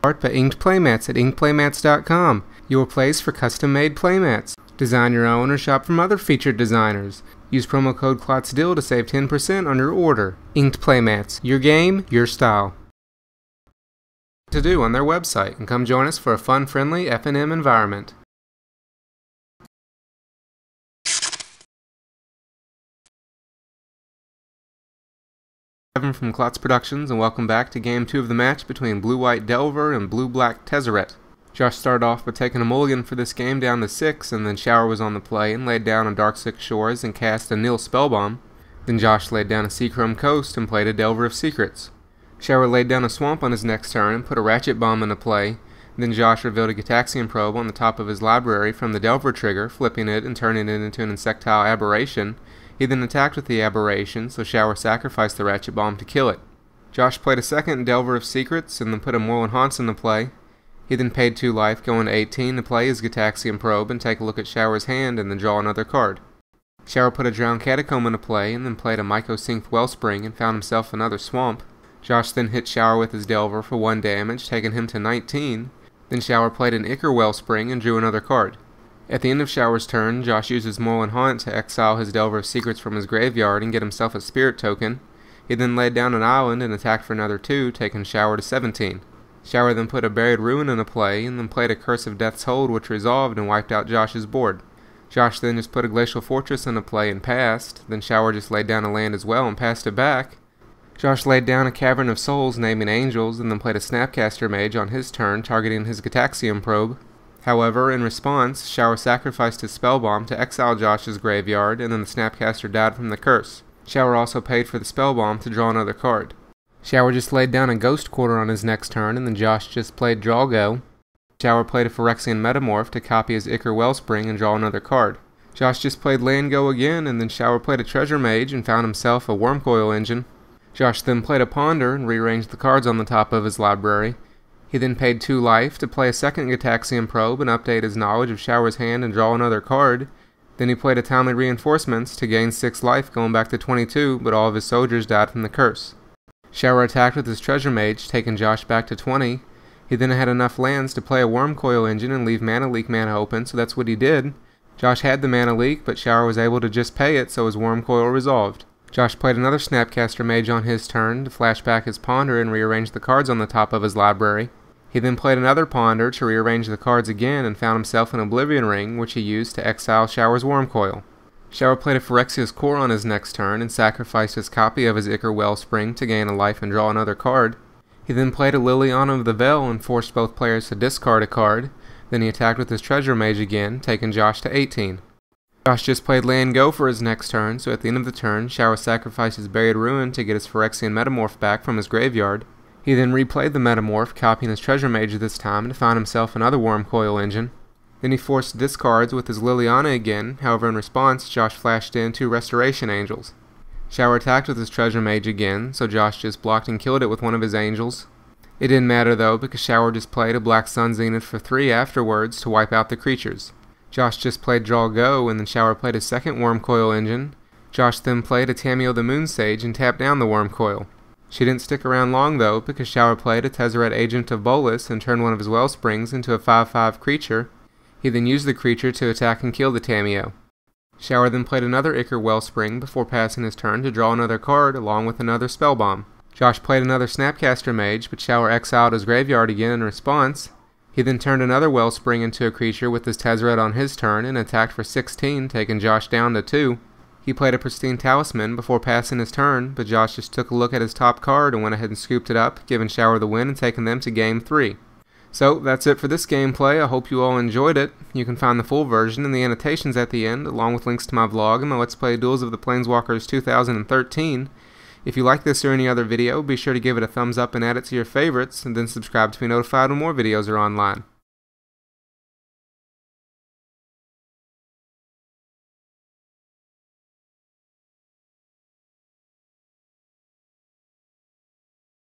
Art by Inked Playmats at inkedplaymats.com, your place for custom-made playmats. Design your own or shop from other featured designers. Use promo code CLOTSDIL to save 10% on your order. Inked Playmats, your game, your style. To do on their website, and come join us for a fun, friendly F&M environment. Evan from Klotz Productions, and welcome back to Game 2 of the match between Blue-White Delver and Blue-Black Tezzeret. Josh started off by taking a mulligan for this game down to 6, and then Shower was on the play and laid down a Darksix Shores and cast a Nil Spellbomb. Then Josh laid down a Seachrome Coast and played a Delver of Secrets. Shower laid down a Swamp on his next turn and put a Ratchet Bomb into play. Then Josh revealed a Gitaxian Probe on the top of his library from the Delver trigger, flipping it and turning it into an Insectile Aberration. He then attacked with the Aberration, so Shower sacrificed the Ratchet Bomb to kill it. Josh played a second Delver of Secrets and then put a Moreland Haunts into play. He then paid 2 life, going to 18 to play his Gitaxian Probe and take a look at Shower's hand and then draw another card. Shower put a Drowned Catacomb into play and then played a Mycosynth Wellspring and found himself another Swamp. Josh then hit Shower with his Delver for 1 damage, taking him to 19. Then Shower played an Ichor Wellspring and drew another card. At the end of Shower's turn, Josh used his Moreland Haunt to exile his Delver of Secrets from his graveyard and get himself a Spirit token. He then laid down an island and attacked for another 2, taking Shower to 17. Shower then put a Buried Ruin into play and then played a Curse of Death's Hold, which resolved and wiped out Josh's board. Josh then just put a Glacial Fortress into play and passed. Then Shower just laid down a land as well and passed it back. Josh laid down a Cavern of Souls naming Angels and then played a Snapcaster Mage on his turn, targeting his Gitaxian Probe. However, in response, Shower sacrificed his Spellbomb to exile Josh's graveyard, and then the Snapcaster died from the curse. Shower also paid for the Spellbomb to draw another card. Shower just laid down a Ghost Quarter on his next turn, and then Josh just played Draw Go. Shower played a Phyrexian Metamorph to copy his Ichor Wellspring and draw another card. Josh just played Land Go again, and then Shower played a Treasure Mage and found himself a Wormcoil Engine. Josh then played a Ponder and rearranged the cards on the top of his library. He then paid 2 life to play a second Gitaxian Probe and update his knowledge of Shower's hand and draw another card. Then he played a Timely Reinforcements to gain 6 life, going back to 22, but all of his soldiers died from the curse. Shower attacked with his Treasure Mage, taking Josh back to 20. He then had enough lands to play a Wormcoil Engine and leave Mana Leak mana open, so that's what he did. Josh had the Mana Leak, but Shower was able to just pay it, so his Wormcoil resolved. Josh played another Snapcaster Mage on his turn to flash back his Ponder and rearrange the cards on the top of his library. He then played another Ponder to rearrange the cards again and found himself an Oblivion Ring, which he used to exile Shower's Wormcoil. Shower played a Phyrexia's Core on his next turn and sacrificed his copy of his Ichor Wellspring to gain a life and draw another card. He then played a Liliana of the Veil and forced both players to discard a card. Then he attacked with his Treasure Mage again, taking Josh to 18. Josh just played Land Go for his next turn, so at the end of the turn, Shower sacrificed his Buried Ruin to get his Phyrexian Metamorph back from his graveyard. He then replayed the Metamorph, copying his Treasure Mage this time to find himself another Wormcoil Engine. Then he forced discards with his Liliana again, however in response, Josh flashed in 2 Restoration Angels. Shower attacked with his Treasure Mage again, so Josh just blocked and killed it with one of his Angels. It didn't matter though, because Shower just played a Black Sun Zenith for 3 afterwards to wipe out the creatures. Josh just played Draw Go, and then Shower played his second Wormcoil Engine. Josh then played a Tamiyo the Moonsage and tapped down the Wormcoil. She didn't stick around long though, because Shower played a Tezzeret Agent of Bolas and turned one of his Wellsprings into a 5/5 creature. He then used the creature to attack and kill the Tamiyo. Shower then played another Ichor Wellspring before passing his turn to draw another card along with another Spellbomb. Josh played another Snapcaster Mage, but Shower exiled his graveyard again in response. He then turned another Wellspring into a creature with his Tezzeret on his turn and attacked for 16, taking Josh down to 2. He played a Pristine Talisman before passing his turn, but Josh just took a look at his top card and went ahead and scooped it up, giving Shower the win and taking them to Game 3. So, that's it for this gameplay. I hope you all enjoyed it. You can find the full version and the annotations at the end, along with links to my vlog and my Let's Play Duels of the Planeswalkers 2013. If you like this or any other video, be sure to give it a thumbs up and add it to your favorites, and then subscribe to be notified when more videos are online.